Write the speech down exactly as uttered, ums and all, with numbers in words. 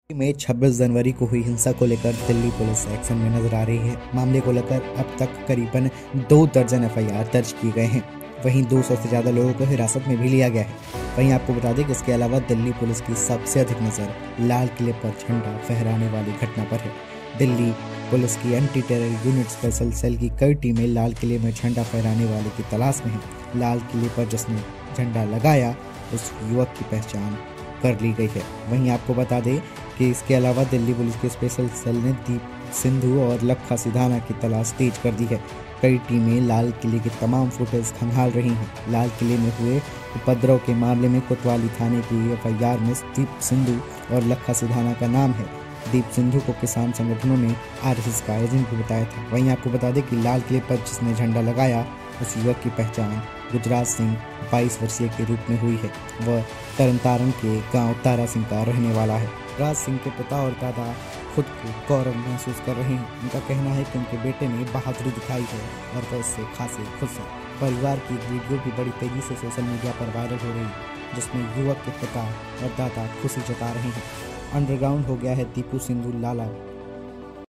में छब्बीस जनवरी को हुई हिंसा को लेकर दिल्ली पुलिस एक्शन में नजर आ रही है। मामले को लेकर अब तक करीबन दो दर्जन एफ आई आर दर्ज किए गए हैं। वहीं दो सौ से ज़्यादा लोगों को हिरासत में भी लिया गया है। वहीं आपको बता दें कि इसके अलावा दिल्ली पुलिस की सबसे अधिक नज़र लाल किले पर झंडा फहराने वाली घटना पर है। दिल्ली पुलिस की anti terror unit special cell की कई टीमें लाल किले में झंडा फहराने वाले की तलाश में हैं। लाल किले पर जिसने झंडा लगाया उस युवक की पहचान कर ली गई है। वहीं आपको बता दें कि इसके अलावा दिल्ली पुलिस के स्पेशल सेल ने दीप सिंधु और लखा सिधाना की तलाश तेज कर दी है। कई टीमें लाल किले के तमाम फुटेज खंगाल रही हैं। लाल किले में हुए उपद्रव के मामले में कोतवाली थाने की एफ आई आर में दीप सिंधु और लखा सिधाना का नाम है। दीप सिंधु को किसान संगठनों ने आर एस एस का एजेंट भी बताया था। वहीं आपको बता दें कि लाल किले पर जिसने झंडा लगाया उस युवक की पहचान गुजरात सिंह बाईस वर्षीय के रूप में हुई है। वह तरनतारन के गांव तारा सिंह का रहने वाला है। गुजरात सिंह के पिता और दादा खुद को गौरव महसूस कर रहे हैं। उनका कहना है कि उनके बेटे ने बहादुरी दिखाई है और वह इससे खासे खुश है। परिवार की एक वीडियो भी बड़ी तेजी से सोशल मीडिया पर वायरल हो रही है, जिसमें युवक के पिता और दादा खुशी जता रहे हैं। अंडरग्राउंड हो गया है दीपू सिंधु लाला